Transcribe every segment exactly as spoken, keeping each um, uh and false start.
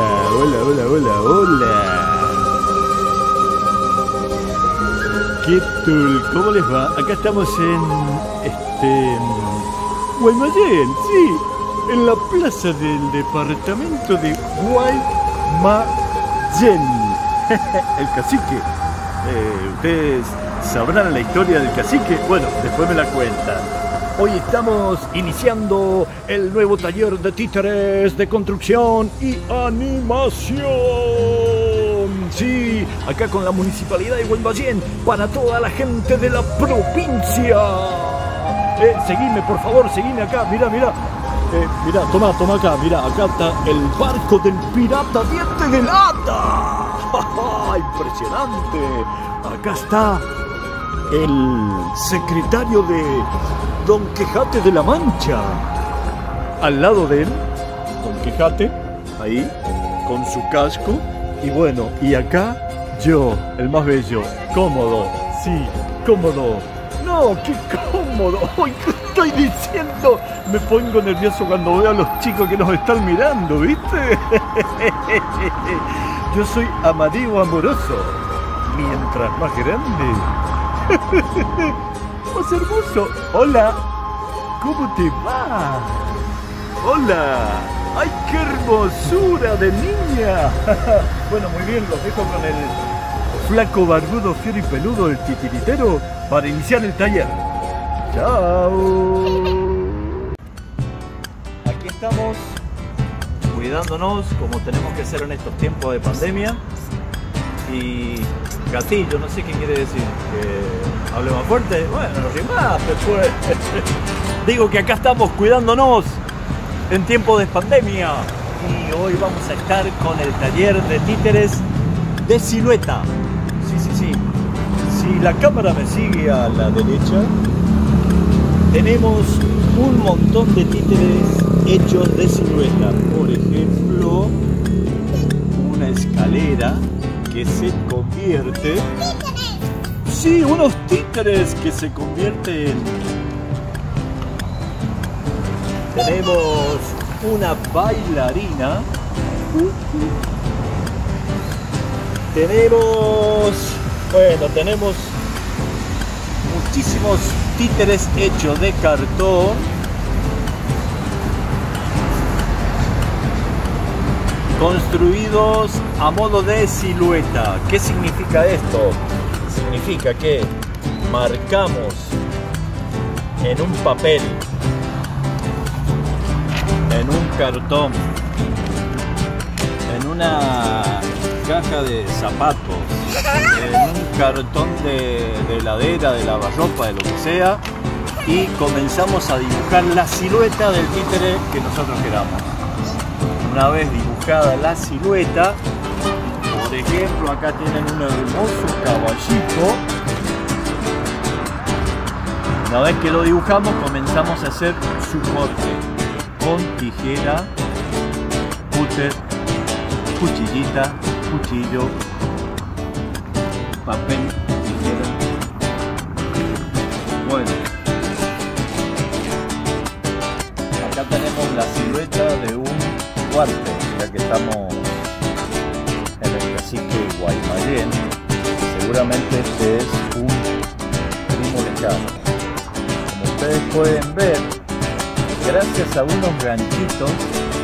hola, hola, hola, hola. ¿Qué tal? ¿Cómo les va? Acá estamos en este Guaymallén, sí, en la plaza del departamento de Guaymallén. El cacique. Eh, Ustedes sabrán la historia del cacique. Bueno, después me la cuentan. Hoy estamos iniciando el nuevo taller de títeres de construcción y animación. Sí, acá con la Municipalidad de Guaymallén para toda la gente de la provincia. Eh, seguime, por favor, seguime acá. Mira, mira. Eh, mira, toma, toma acá. Mira, acá está el barco del pirata diente de lata. Impresionante. Acá está el secretario de Don Quijote de la Mancha. Al lado de él, Don Quijote, ahí, con su casco. Y bueno, y acá yo, el más bello, cómodo, sí, cómodo. No, qué cómodo. Ay, ¿qué estoy diciendo? Me pongo nervioso cuando veo a los chicos que nos están mirando, ¿viste? Yo soy Amadeo Amoroso. Mientras más grande, más hermoso. Hola, ¿cómo te va? Hola. ¡Ay, qué hermosura de niña! Bueno, muy bien, los dejo con el flaco barbudo, fiero y peludo, el titiritero, para iniciar el taller. ¡Chao! Aquí estamos, cuidándonos como tenemos que hacer en estos tiempos de pandemia. Y gatillo, no sé qué quiere decir, que hable más fuerte. Bueno, lo rimaste pues. Digo que acá estamos cuidándonos en tiempo de pandemia y hoy vamos a estar con el taller de títeres de silueta. Sí, sí, sí. Si la cámara me sigue a la derecha, tenemos un montón de títeres hechos de silueta. Por ejemplo, una escalera que se convierte... Sí, unos títeres que se convierten... Tenemos una bailarina. Tenemos, bueno, tenemos muchísimos títeres hechos de cartón. Construidos a modo de silueta. ¿Qué significa esto? Significa que marcamos en un papel, en un cartón, en una caja de zapatos, en un cartón de, de heladera, de lavarropa, de lo que sea, y comenzamos a dibujar la silueta del títere que nosotros queramos. Una vez dibujada la silueta, por ejemplo, acá tienen un hermoso caballito. Una vez que lo dibujamos, comenzamos a hacer su corte con tijera, cúter, cuchillita, cuchillo, papel, tijera. Bueno, acá tenemos la silueta de un cuarto, ya que estamos en el cacique Guaymallén. Seguramente este es un primo lejano. Como ustedes pueden ver, gracias a unos ganchitos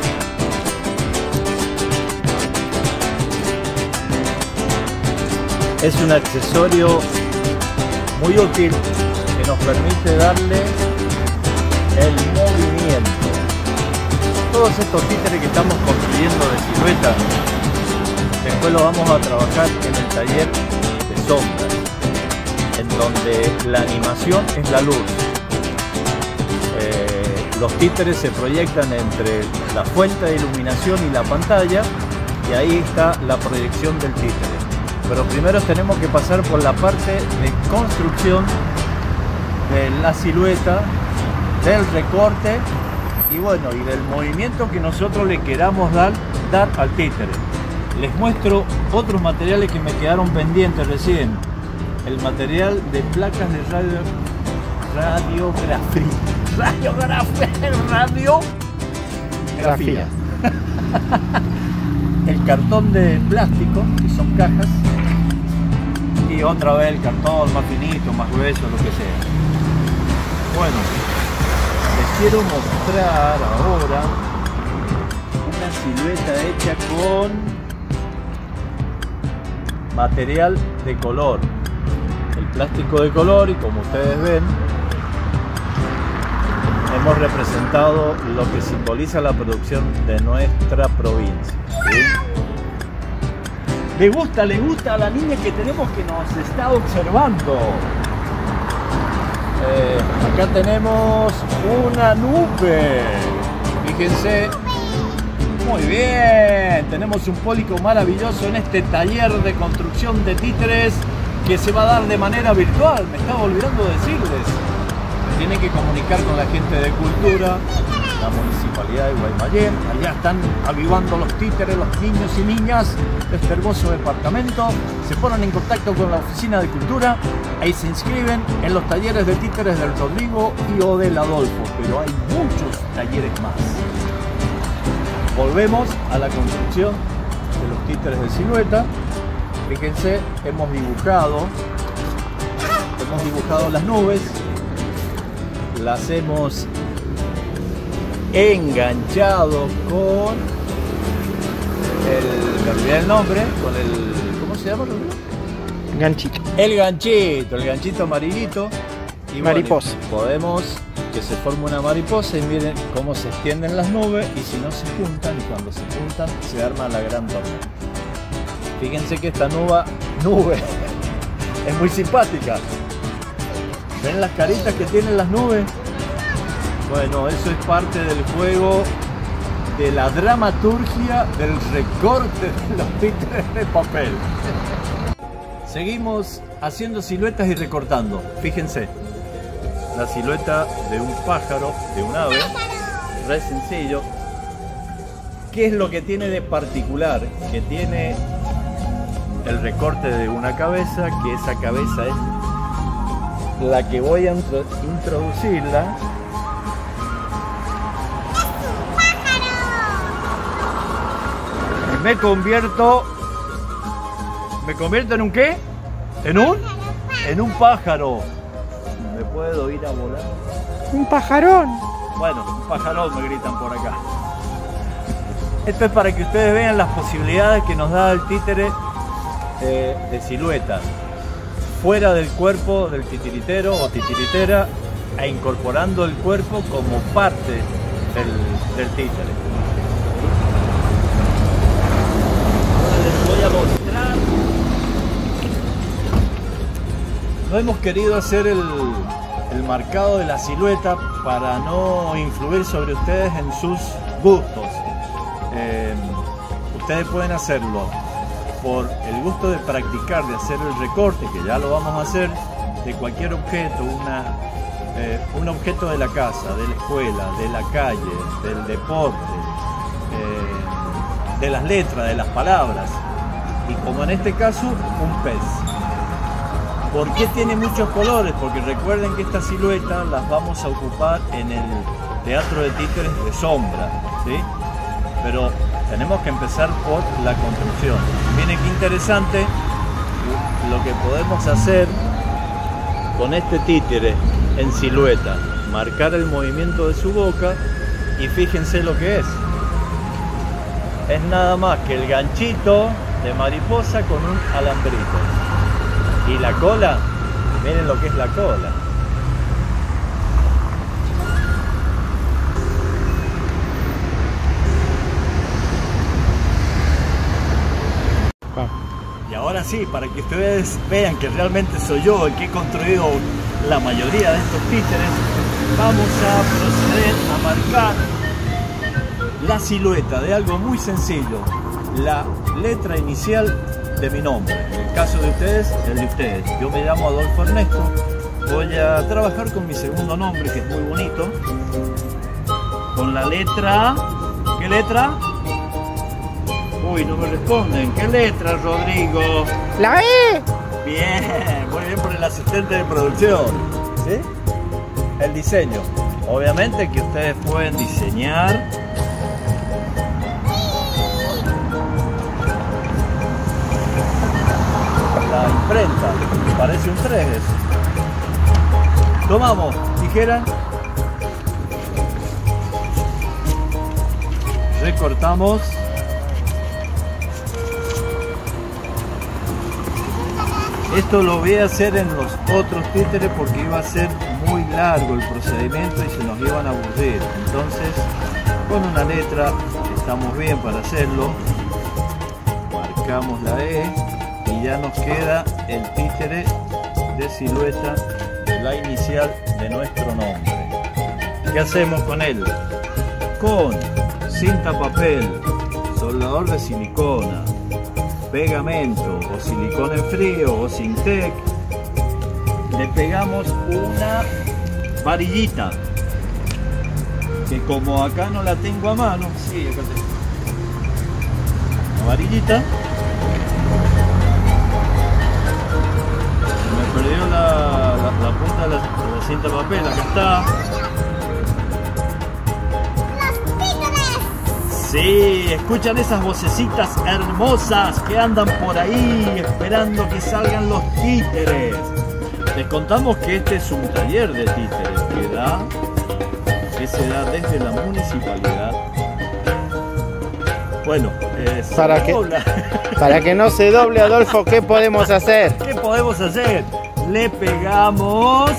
es un accesorio muy útil que nos permite darle el movimiento. Todos estos títeres que estamos construyendo de silueta, después los vamos a trabajar en el taller de sombras, en donde la animación es la luz. Los títeres se proyectan entre la fuente de iluminación y la pantalla, y ahí está la proyección del títere. Pero primero tenemos que pasar por la parte de construcción de la silueta, del recorte y bueno, y del movimiento que nosotros le queramos dar, dar al títere. Les muestro otros materiales que me quedaron pendientes recién. El material de placas de radio, radiografía. Radiografía. Radiografía. El cartón de plástico, que son cajas, y otra vez el cartón más finito, más grueso, lo que sea. Bueno, les quiero mostrar ahora una silueta hecha con material de color, el plástico de color, y como ustedes ven, hemos representado lo que simboliza la producción de nuestra provincia, ¿sí? Le gusta, le gusta a la niña que tenemos que nos está observando. Eh, acá tenemos una nube, fíjense. Muy bien, tenemos un público maravilloso en este taller de construcción de títeres que se va a dar de manera virtual. Me estaba olvidando decirles, tienen que comunicar con la gente de cultura, la municipalidad de Guaymallén. Allá están avivando los títeres, los niños y niñas de este hermoso departamento. Se ponen en contacto con la oficina de cultura, ahí se inscriben en los talleres de títeres del Rodrigo y o del Adolfo, pero hay muchos talleres más. Volvemos a la construcción de los títeres de silueta. Fíjense, hemos dibujado, hemos dibujado las nubes, las hemos enganchado con el, me olvidé el nombre, con el, ¿cómo se llama? Ganchito. El ganchito, el ganchito amarillito. Y mariposa. Bueno, podemos que se forme una mariposa y miren cómo se extienden las nubes, y si no se juntan, y cuando se juntan se arma la gran tormenta. Fíjense que esta nube, nube es muy simpática. ¿Ven las caritas que tienen las nubes? Bueno, eso es parte del juego de la dramaturgia del recorte de los títeres de papel. Seguimos haciendo siluetas y recortando. Fíjense, la silueta de un pájaro, de un ave, re sencillo. ¿Qué es lo que tiene de particular? Que tiene el recorte de una cabeza, que esa cabeza es la que voy a intro introducirla. Me convierto, me convierto en un ¿qué? ¿En un? En un pájaro. ¿Me puedo ir a volar? Un pajarón. Bueno, un pajarón me gritan por acá. Esto es para que ustedes vean las posibilidades que nos da el títere eh, de silueta. Fuera del cuerpo del titiritero o titiritera, e incorporando el cuerpo como parte del, del títere. Ahora les voy a mostrar. No hemos querido hacer el, el marcado de la silueta para no influir sobre ustedes en sus gustos. Eh, ustedes pueden hacerlo por el gusto de practicar, de hacer el recorte, que ya lo vamos a hacer, de cualquier objeto, una, eh, un objeto de la casa, de la escuela, de la calle, del deporte, eh, de las letras, de las palabras, y como en este caso, un pez. ¿Por qué tiene muchos colores? Porque recuerden que esta silueta las vamos a ocupar en el teatro de títeres de sombra, ¿sí? Pero tenemos que empezar por la construcción. Miren qué interesante lo que podemos hacer con este títere en silueta. Marcar el movimiento de su boca y fíjense lo que es. Es nada más que el ganchito de mariposa con un alambrito. Y la cola, miren lo que es la cola. Y ahora sí, para que ustedes vean que realmente soy yo el que he construido la mayoría de estos títeres, vamos a proceder a marcar la silueta de algo muy sencillo, la letra inicial de mi nombre. En el caso de ustedes, el de ustedes. Yo me llamo Adolfo Ernesto, voy a trabajar con mi segundo nombre, que es muy bonito, con la letra... ¿Qué letra? Uy, no me responden. ¿Qué letra, Rodrigo? ¡La E! Bien, muy bien por el asistente de producción. ¿Sí? El diseño. Obviamente que ustedes pueden diseñar imprenta. Parece un tres eso. Tomamos tijera. Recortamos. Esto lo voy a hacer en los otros títeres porque iba a ser muy largo el procedimiento y se nos iban a aburrir. Entonces, con una letra estamos bien para hacerlo. Marcamos la E y ya nos queda el títere de silueta de la inicial de nuestro nombre. ¿Qué hacemos con él? Con cinta papel, soldador de silicona, pegamento o silicona en frío o Sintec, le pegamos una varillita que, como acá no la tengo a mano, sí, acá tengo una varillita. Se me perdió la, la, la punta de la, de la cinta papel, acá está. Sí, escuchan esas vocecitas hermosas que andan por ahí esperando que salgan los títeres. Les contamos que este es un taller de títeres que da, que se da desde la municipalidad. Bueno, eh, para que, para que no se doble, Adolfo, ¿qué podemos hacer? ¿Qué podemos hacer? Le pegamos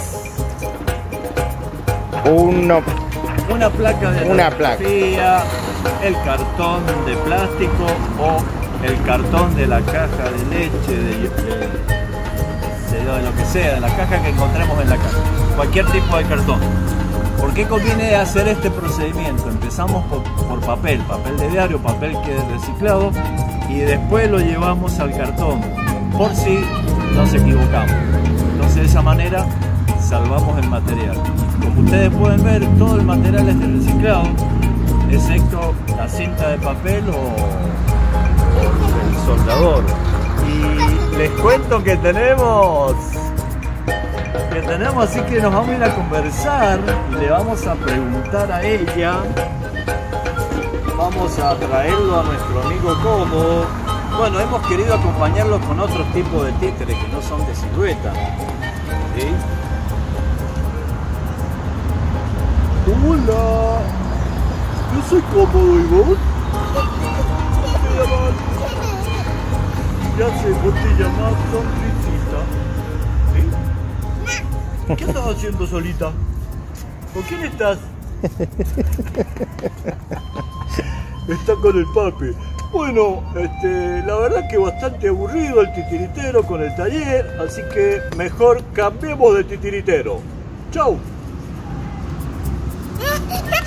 Uno, una placa de una placa. El cartón de plástico o el cartón de la caja de leche, de, de, de, de lo que sea, de la caja que encontremos en la casa, cualquier tipo de cartón. ¿Por qué conviene hacer este procedimiento? Empezamos por, por papel, papel de diario, papel que es reciclado, y después lo llevamos al cartón, por si nos equivocamos. Entonces, de esa manera salvamos el material. Como ustedes pueden ver, todo el material es de reciclado, excepto la cinta de papel o, o el soldador. Y les cuento que tenemos que tenemos así que nos vamos a ir a conversar y le vamos a preguntar a ella. Vamos a traerlo a nuestro amigo Como. Bueno, hemos querido acompañarlo con otros tipos de títeres que no son de silueta, ¿sí? Hola, yo soy Cómodo, ¿y vos? Ya sé, vos te llamás Sonrisita. ¿Sí? ¿Qué estás haciendo solita? ¿Con quién estás? Está con el papi. Bueno, este, la verdad que bastante aburrido el titiritero con el taller, así que mejor cambiemos de titiritero. ¡Chau! No,